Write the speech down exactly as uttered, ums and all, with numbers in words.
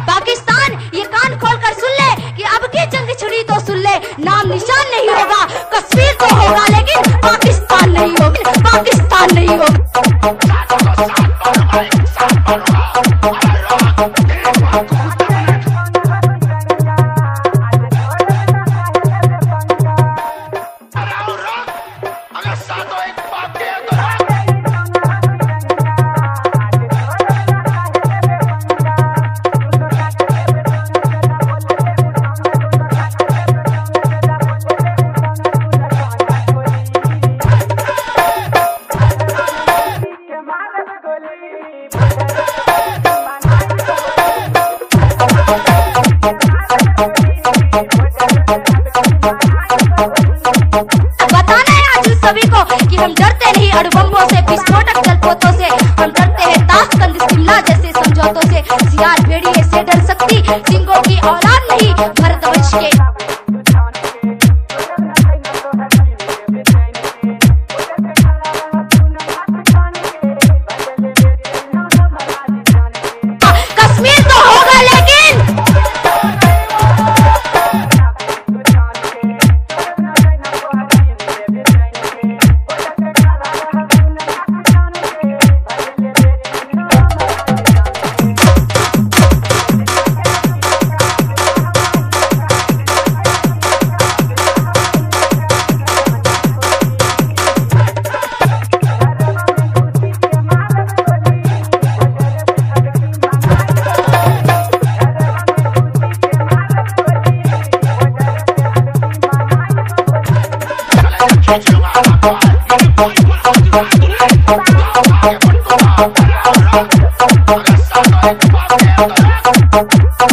पाकिस्तान ये कान खोल कर सुन ले कि अब की जंग छिड़ी तो सुन ले, नाम निशान नहीं होगा, कश्मीर तो होगा लेकिन पाकिस्तान नहीं होगा, पाकिस्तान नहीं होगा। बताना है आज सभी को कि हम डरते नहीं अणुबम्बों से, विस्फोटक जलपोतों से, हम डरते हैं ताशकंद शिमला जैसे समझौतों से, सियार भेड़िए से डर सकती सिंगों की औलाद नहीं भारतवर्ष के। कश्मीर तो होगा लेकिन Thank you.